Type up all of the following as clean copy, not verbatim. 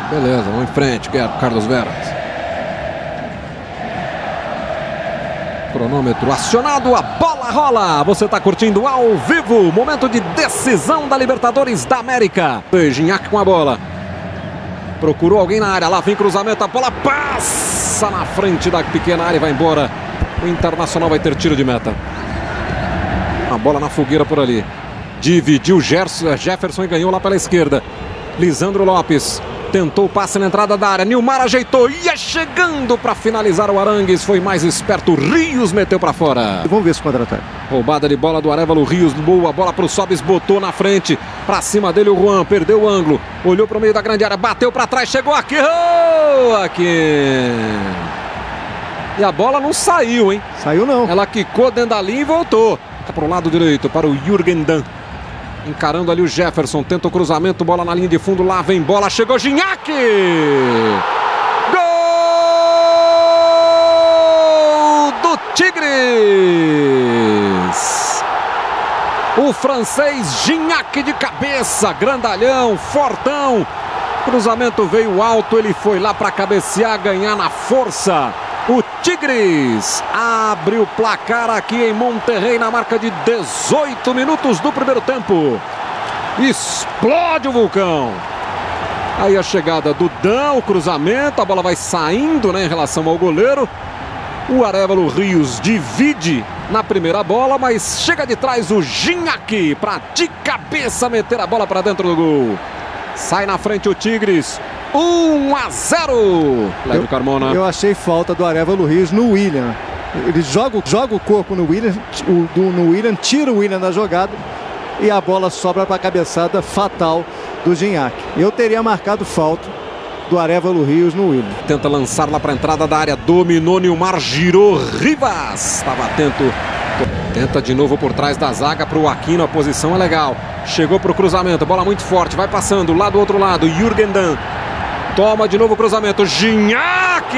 Beleza, vamos em frente, Carlos Veras. Cronômetro acionado, a bola rola. Você está curtindo ao vivo, momento de decisão da Libertadores da América. Gignac com a bola. Procurou alguém na área, lá vem cruzamento, a bola passa na frente da pequena área e vai embora. O Internacional vai ter tiro de meta. A bola na fogueira por ali. Dividiu Jefferson e ganhou lá pela esquerda. Lisandro Lopes tentou o passe na entrada da área. Nilmar ajeitou, ia chegando para finalizar o Arangues. Foi mais esperto, Rios meteu para fora. Vamos ver esse contra-ataque. Roubada de bola do Arévalo, Rios, boa bola para o Sobis, botou na frente. Para cima dele o Juan, perdeu o ângulo. Olhou para o meio da grande área, bateu para trás, chegou aqui. Aqui. E a bola não saiu, hein? Saiu não. Ela quicou dentro da linha e voltou. Para o lado direito, para o Jürgen Damm. Encarando ali o Jefferson, tenta o cruzamento, bola na linha de fundo, lá vem bola, chegou Gignac! Gol do Tigres! O francês Gignac de cabeça, grandalhão, fortão. Cruzamento veio alto, ele foi lá para cabecear, ganhar na força. O Tigres abre o placar aqui em Monterrey na marca de 18 minutos do primeiro tempo. Explode o vulcão. Aí a chegada do Damm, o cruzamento, a bola vai saindo, né, em relação ao goleiro. O Arévalo Rios divide na primeira bola, mas chega de trás o Gignac para de cabeça meter a bola para dentro do gol. Sai na frente o Tigres. 1-0. Leve Carmona. Eu achei falta do Arévalo Rios no William. Ele joga o corpo no William, tira o William da jogada e a bola sobra para a cabeçada fatal do Gignac. Eu teria marcado falta do Arévalo Rios no William. Tenta lançar lá para a entrada da área, dominou, Nilmar, girou, Rivas estava atento. Tenta de novo por trás da zaga para o Aquino, a posição é legal. Chegou para o cruzamento, bola muito forte, vai passando lá do outro lado, Jürgen Damm. Toma de novo o cruzamento, Gignac!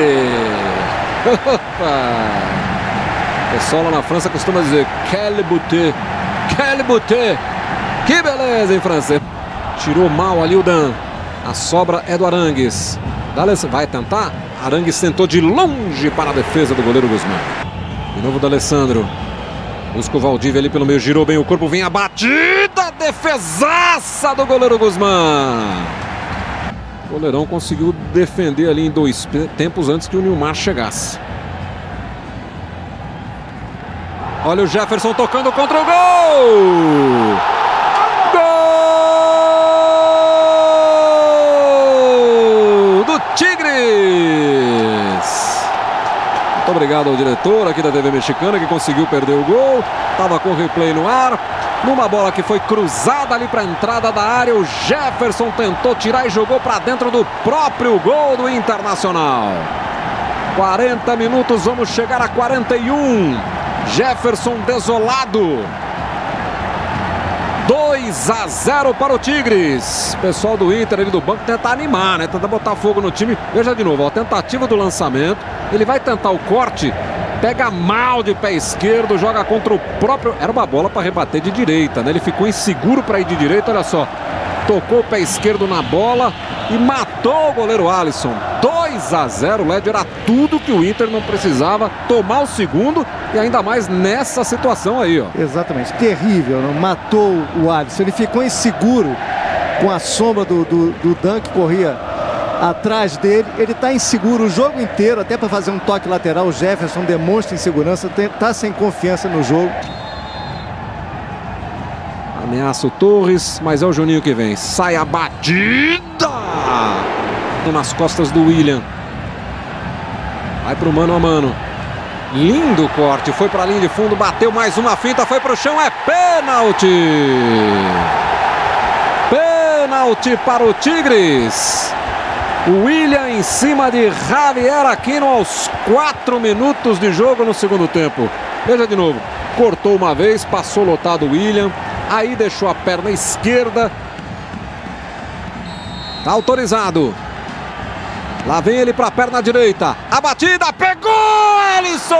O pessoal lá na França costuma dizer quel beauté, quel beauté. Que beleza em francês. Tirou mal ali o Damm. A sobra é do Arangues. Vai tentar? Arangues tentou de longe para a defesa do goleiro Guzmán. De novo do Alessandro. Busca o Valdívia ali pelo meio, girou bem o corpo, vem a batida, defesaça do goleiro Guzmán. O goleirão conseguiu defender ali em 2 tempos antes que o Nilmar chegasse. Olha o Jefferson tocando contra o gol! Gol do Tigres! Muito obrigado ao diretor aqui da TV Mexicana que conseguiu perder o gol. Estava com o replay no ar. Numa bola que foi cruzada ali para a entrada da área, o Jefferson tentou tirar e jogou para dentro do próprio gol do Internacional. 40 minutos, vamos chegar a 41. Jefferson desolado. 2-0 para o Tigres. O pessoal do Inter ali do banco tenta animar, né? Tenta botar fogo no time. Veja de novo, ó, a tentativa do lançamento. Ele vai tentar o corte. Pega mal de pé esquerdo, joga contra o próprio... Era uma bola para rebater de direita, né? Ele ficou inseguro para ir de direita, olha só. Tocou o pé esquerdo na bola e matou o goleiro Alisson. 2-0, o Led era tudo que o Inter não precisava. Tomar o segundo e ainda mais nessa situação aí, ó. Exatamente, terrível, não? Matou o Alisson. Ele ficou inseguro com a sombra do Damm que corria atrás dele, ele está inseguro o jogo inteiro, até para fazer um toque lateral. O Jefferson demonstra insegurança, está sem confiança no jogo. Ameaça o Torres, mas é o Juninho que vem. Sai a batida nas costas do William. Vai para o mano a mano. Lindo corte, foi para a linha de fundo, bateu mais uma finta, foi para o chão, é pênalti. Pênalti para o Tigres. O William em cima de Javier Aquino aos 4 minutos de jogo no segundo tempo. Veja de novo, cortou uma vez, passou lotado o William, aí deixou a perna esquerda. Tá autorizado. Lá vem ele para a perna direita. A batida, pegou Alisson!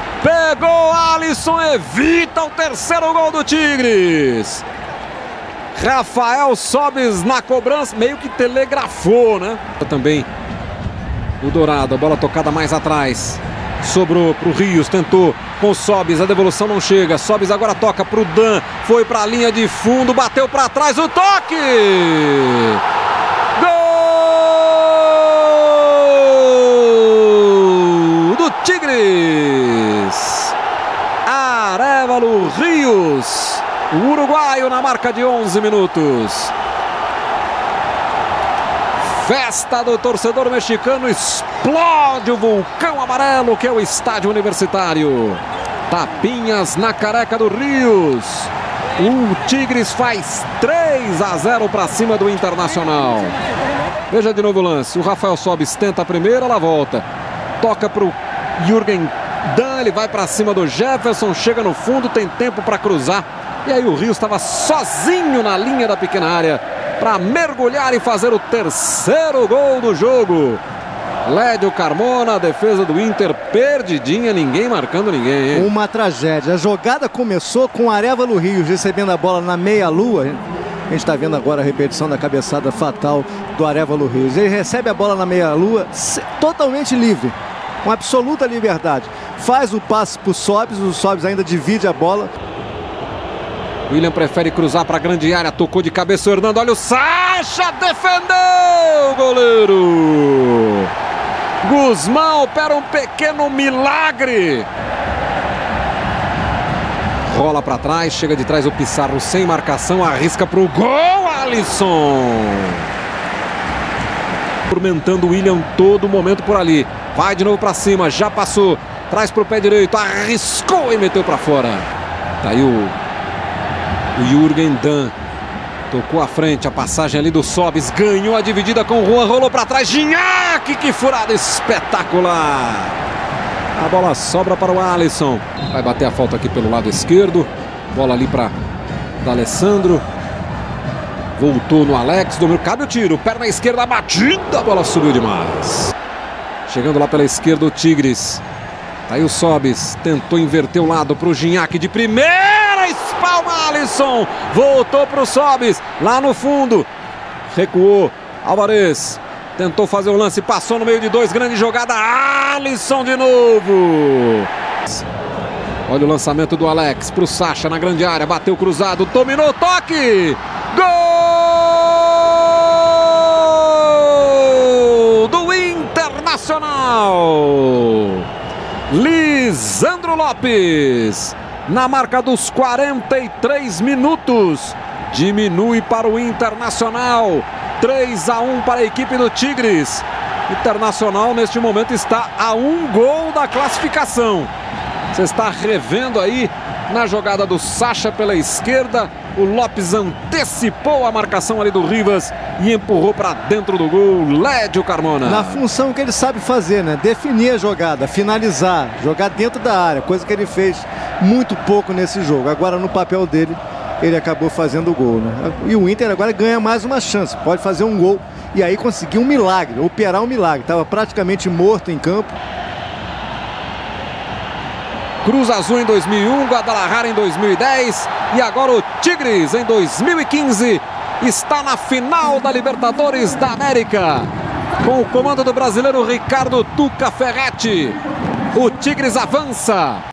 Pegou Alisson, evita o terceiro gol do Tigres. Rafael Sobis na cobrança, meio que telegrafou, né? Também o Dourado, a bola tocada mais atrás. Sobrou pro Rios, tentou com o Sobis, a devolução não chega. Sobis agora toca pro Dan, foi pra linha de fundo, bateu pra trás, o toque! Gol do Tigres! Arévalo Rios, o uruguaio na marca de 11 minutos. Festa do torcedor mexicano, explode o vulcão amarelo que é o estádio universitário. Tapinhas na careca do Rios. O Tigres faz 3-0 para cima do Internacional. Veja de novo o lance. O Rafael Sobis tenta a primeira, ela volta. Toca para o Jürgen Dan, ele vai para cima do Jefferson, chega no fundo, tem tempo para cruzar. E aí o Rios estava sozinho na linha da pequena área para mergulhar e fazer o terceiro gol do jogo. Lédio Carmona, a defesa do Inter perdidinha, ninguém marcando ninguém, hein? Uma tragédia. A jogada começou com o Arévalo Rios recebendo a bola na meia-lua. A gente está vendo agora a repetição da cabeçada fatal do Arévalo Rios. Ele recebe a bola na meia-lua totalmente livre, com absoluta liberdade. Faz o passe para o Sobis ainda divide a bola. William prefere cruzar para a grande área, tocou de cabeça o Hernando, olha o Sacha, defendeu o goleiro. Guzmão opera um pequeno milagre. Rola para trás, chega de trás o Pissarro sem marcação, arrisca para o gol, Alisson. Tormentando o William todo momento por ali. Vai de novo para cima, já passou, traz para o pé direito, arriscou e meteu para fora. Tá aí o Jürgen Dan tocou à frente, a passagem ali do Sobis, ganhou a dividida com o Juan, rolou para trás, Gignac, que furada espetacular. A bola sobra para o Alisson, vai bater a falta aqui pelo lado esquerdo, bola ali para D'Alessandro, voltou no Alex, dominou, cabe o tiro, perna esquerda batida, a bola subiu demais. Chegando lá pela esquerda o Tigres, tá aí o Sobis, tentou inverter o lado para o Gignac de primeira, espalma Alisson, voltou para o Sobis, lá no fundo, recuou, Álvarez, tentou fazer o lance, passou no meio de dois, grande jogada, Alisson de novo. Olha o lançamento do Alex para o Sacha na grande área, bateu cruzado, dominou, toque, gol do Internacional. Lisandro Lopes, na marca dos 43 minutos, diminui para o Internacional, 3-1 para a equipe do Tigres. Internacional neste momento está a um gol da classificação. Você está revendo aí na jogada do Sacha pela esquerda, o Lopes antecipou a marcação ali do Rivas e empurrou para dentro do gol Lédio Carmona. Na função que ele sabe fazer, né? Definir a jogada, finalizar, jogar dentro da área, coisa que ele fez muito pouco nesse jogo. Agora no papel dele, ele acabou fazendo o gol, né? E o Inter agora ganha mais uma chance, pode fazer um gol e aí conseguir um milagre, operar um milagre. Estava praticamente morto em campo. Cruz Azul em 2001, Guadalajara em 2010 e agora o Tigres em 2015 está na final da Libertadores da América. Com o comando do brasileiro Ricardo Tuca Ferretti, o Tigres avança.